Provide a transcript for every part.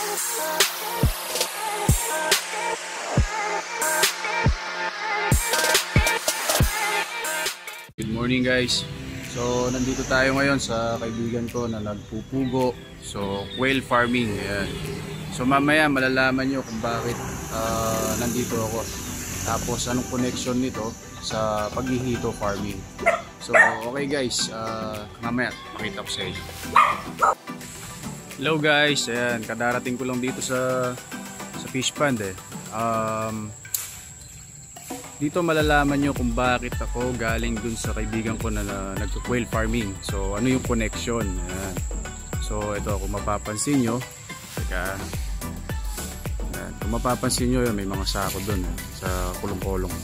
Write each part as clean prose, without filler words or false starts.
Good morning guys. So nandito tayo ngayon sa kaibigan ko na nagpupugo. So quail farming. Ayan. So mamaya malalaman nyo kung bakit nandito ako. Tapos anong connection nito sa paghihito farming. So okay guys, mamaya pakita ko sa inyo. Hello guys, ayan, kadarating ko lang dito sa fish pond eh. Dito malalaman nyo kung bakit ako galing dun sa kaibigan ko na nagko-quail farming. So ano yung connection? Ayan. So ito kung mapapansin nyo, teka, ayan, kung mapapansin nyo may mga sako dun sa kulong-kulong.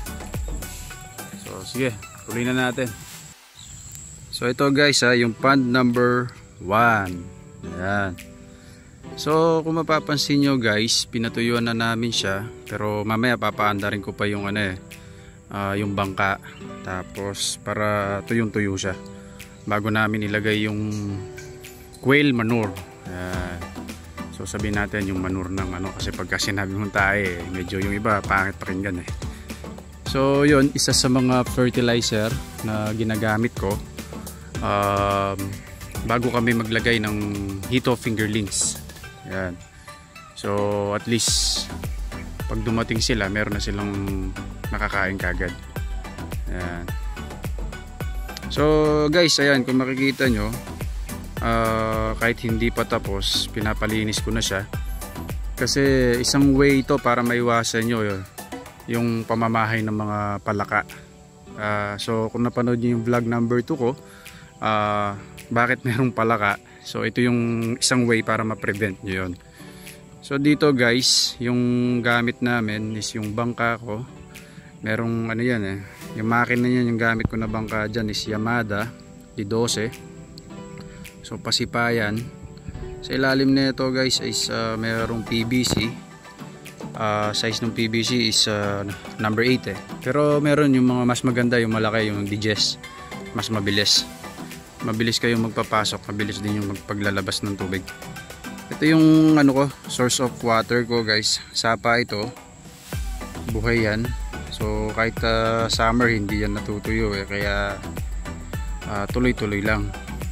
So sige, tuloy na natin. So ito guys yung pond number 1. Ayan. So kung mapapansin nyo guys, pinatuyuan na namin siya, pero mamaya papaandarin ko pa yung yung bangka, tapos para tuyong-tuyo siya bago namin ilagay yung quail manure. So sabihin natin yung manure ng kasi pagka sinabi mong tae medyo yung iba pangit pakinggan eh. So yun, isa sa mga fertilizer na ginagamit ko bago kami maglagay ng hito fingerlings. Yan. So at least pag dumating sila meron na silang nakakain kagad. Yan. So guys, ayan, kung makikita nyo, kahit hindi pa tapos pinapalinis ko na siya kasi isang way ito para maiwasan nyo yung pamamahay ng mga palaka. So kung napanood nyo yung vlog number 2 ko, bakit merong palaka, so ito yung isang way para ma-prevent nyo yun. So dito guys, yung gamit namin is yung bangka ko. Merong yan yung makina niyan, yung gamit ko na bangka dyan is Yamada D12. So pasipayan. Sa ilalim na ito guys is merong PVC. Size ng PVC is number 8 Pero meron yung mga mas maganda, yung malaki, yung digest, mas mabilis kayong magpapasok, mabilis din yung paglalabas ng tubig. Ito yung source of water ko guys. Sapa ito, buhay yan. So kahit summer hindi yan natutuyo kaya tuloy-tuloy lang.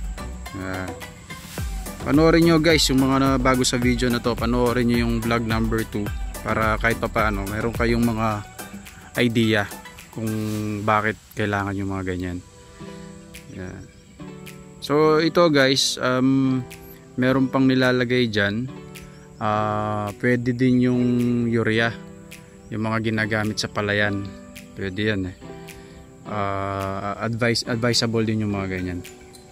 Panoorin nyo guys yung mga bago sa video na to, panoorin nyo yung vlog number 2 para kahit pa paano meron kayong mga idea kung bakit kailangan yung mga ganyan. Yan. So ito guys, meron pang nilalagay dyan. Pwede din yung urea, yung mga ginagamit sa palayan, pwede yan advisable din yung mga ganyan.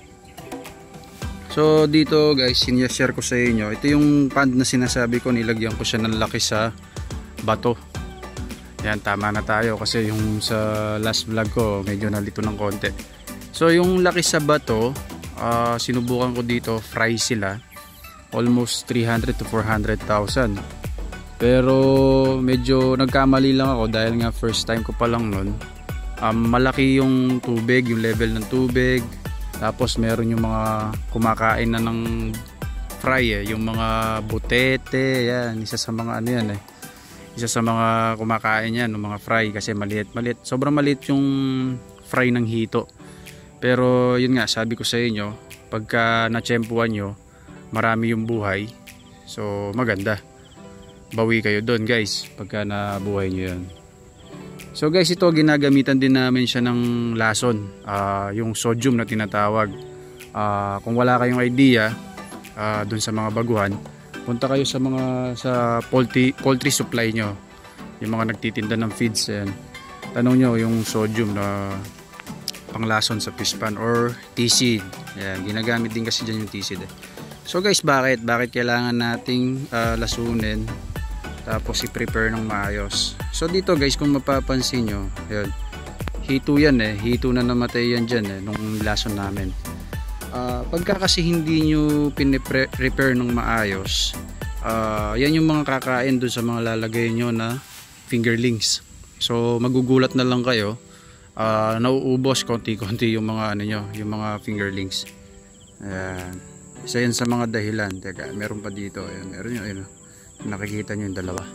So dito guys, sinishare ko sa inyo, ito yung pond na sinasabi ko, nilagyan ko siya ng laki sa bato. Yan, tama na tayo kasi yung sa last vlog ko medyo nalito ng konti. So yung laki sa bato, sinubukan ko dito, fry sila almost 300 to 400,000. Pero medyo nagkamali lang ako dahil nga first time ko pa lang nun. Malaki yung tubig, yung level ng tubig, tapos meron yung mga kumakain na ng fry yung mga butete, yan, isa sa mga isa sa mga kumakain yan ng mga fry kasi maliit, sobrang maliit yung fry ng hito. Pero yun nga, sabi ko sa inyo, pagka natsyempuan nyo, marami yung buhay, so maganda, bawi kayo doon guys pagka nabuhay nyo yun. So guys, ito ginagamitan din namin siya ng lason, yung sodium na tinatawag. Kung wala kayong idea doon sa mga baguhan, punta kayo sa poultry supply nyo, yung mga nagtitinda ng feeds, yan. Tanong nyo yung sodium na panglason sa fish pond or T-seed. Yan, ginagamit din kasi dyan yung T-seed So guys, bakit kailangan nating lasunin tapos i-prepare ng maayos? So dito guys, kung mapapansin nyo, yun, hito yan hito na namatay yan dyan nung lason namin. Pagka kasi hindi nyo piniprepare ng maayos, yan yung mga kakain dun sa mga lalagay nyo na fingerlings. So magugulat na lang kayo, nauubos konti-konti yung mga yung mga fingerlings. Ayan. Isa yan sa mga dahilan. Teka, meron pa dito. Ayan, meron yun. Ayan, nakikita nyo yung dalawa.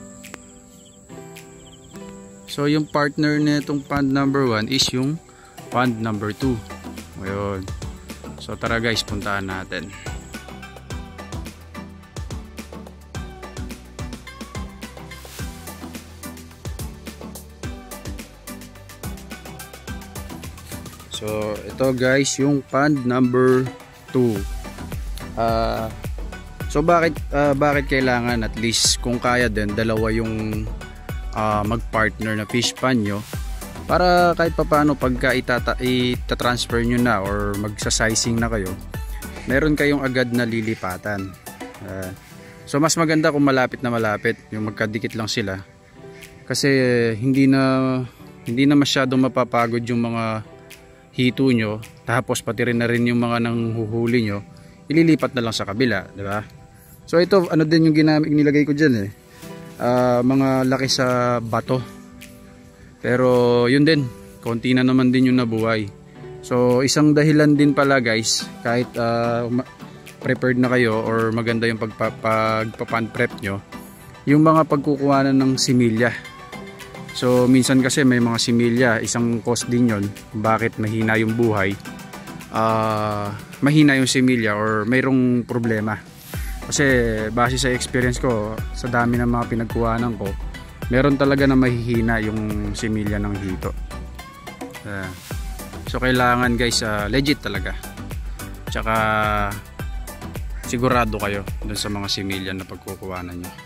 So yung partner nitong pond number 1 is yung pond number 2. Ayun. So tara guys, puntahan natin. So ito guys yung pond number 2. So bakit kailangan at least kung kaya din dalawa yung mag-partner na fish pond nyo, para kahit papaano pagka ita-transfer nyo na or magsa-sizing na kayo, meron kayong agad na lilipatan. So mas maganda kung malapit na malapit, yung magkadikit lang sila, kasi hindi na masyadong mapapagod yung mga hito nyo, tapos pati rin na rin yung mga nanghuhuli nyo, ililipat na lang sa kabila, di ba? So ito, ano din yung nilagay ko dyan mga laki sa bato, pero yun din, konti na naman din yung nabuhay. So isang dahilan din pala guys, kahit prepared na kayo or maganda yung pagpapan prep nyo, yung mga pagkukuhanan ng similya. So minsan kasi may mga similya, isang cause din yun bakit mahina yung buhay, mahina yung similya or mayroong problema. Kasi base sa experience ko, sa dami ng mga pinagkuhanan ko, meron talaga na mahihina yung similya ng hito. So kailangan guys, legit talaga, tsaka sigurado kayo dun sa mga similya na pagkukuhanan nyo.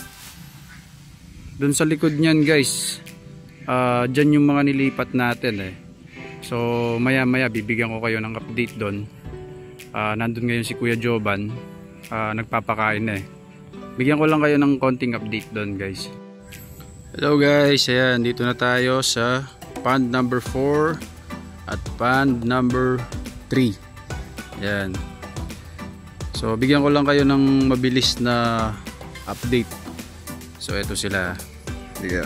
Dun sa likod nyan guys, dyan yung mga nilipat natin So maya maya bibigyan ko kayo ng update dun. Nandun ngayon si Kuya Joban, nagpapakain Bigyan ko lang kayo ng konting update dun guys. Hello guys, ayan, dito na tayo sa pond number 4 at pond number 3. Ayan. So bigyan ko lang kayo ng mabilis na update. So ito sila. Yeah.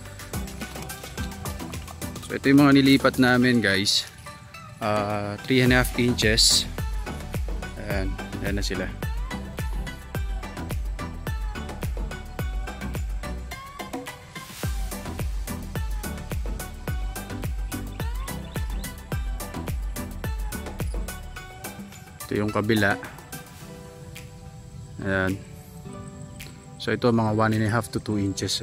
So ito yung mga nilipat namin guys, 3.5 inches. Ayan, ayan na sila. Ito yung kabila. Ayan. So ito mga 1.5 to 2 inches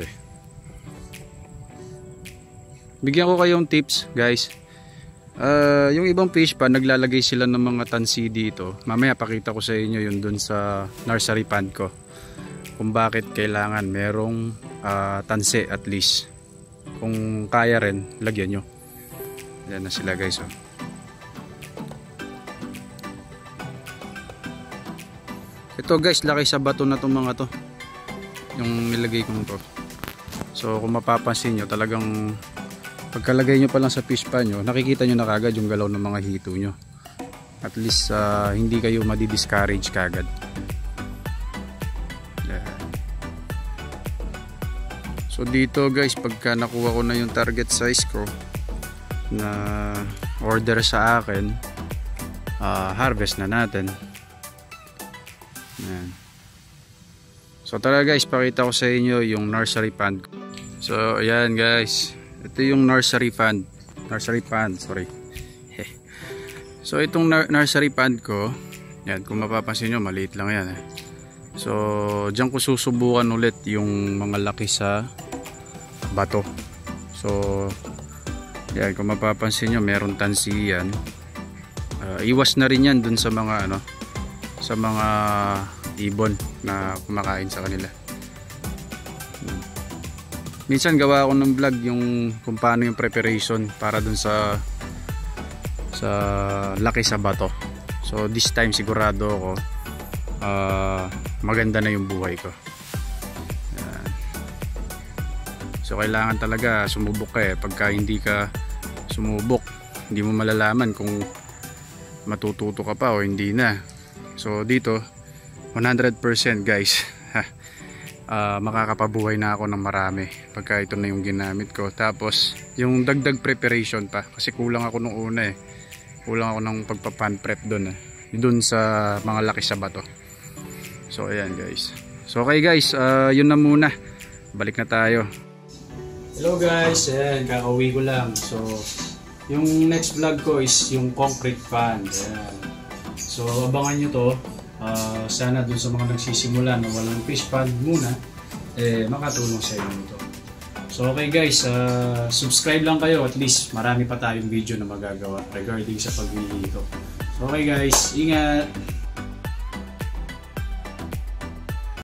Bigyan ko kayong tips guys. Yung ibang fish pond, naglalagay sila ng mga tansi dito. Mamaya pakita ko sa inyo yun dun sa nursery pond ko, kung bakit kailangan merong tansi at least. Kung kaya rin, lagyan nyo. Yan na sila guys Ito guys, laki sa bato na itong mga to, yung nilagay ko to. So kung mapapansin nyo, talagang pagkalagay nyo pa lang sa fish pan nyo, nakikita nyo na kagad yung galaw ng mga hito nyo. At least hindi kayo madi-discourage kagad. So dito guys, pagka nakuha ko na yung target size ko na order sa akin, harvest na natin. Ayan. So tara guys, pakita ko sa inyo yung nursery pond. So ayan guys, ito yung nursery pond, sorry. So itong nursery pond ko, yan, kung mapapansin nyo, maliit lang yan So dyan ko susubukan ulit yung mga laki sa bato. So yan, kung mapapansin nyo, meron tansi yan. Iwas na rin yan dun sa mga sa mga ibon na kumakain sa kanila. Minsan gawa ako ng vlog yung kung paano yung preparation para dun sa laki sa bato. So this time sigurado ako maganda na yung buhay ko. So kailangan talaga sumubok ka pagka hindi ka sumubok, hindi mo malalaman kung matututo ka pa o hindi na. So dito 100% guys makakapabuhay na ako ng marami pagka ito na yung ginamit ko. Tapos yung dagdag preparation pa, kasi kulang ako nung una kulang ako ng pagpapan prep doon dun sa mga laki sa bato. So ayan guys. So okay guys, yun na muna. Balik na tayo. Hello guys, ayan, kakauwi ko lang. So yung next vlog ko is yung concrete pond. Ayan. So abangan nyo to. Sana dun sa mga nagsisimula na walang fish pond muna, makatulong sa inyo ito. So okay guys, subscribe lang kayo, at least marami pa tayong video na magagawa regarding sa paglilito. So okay guys, ingat!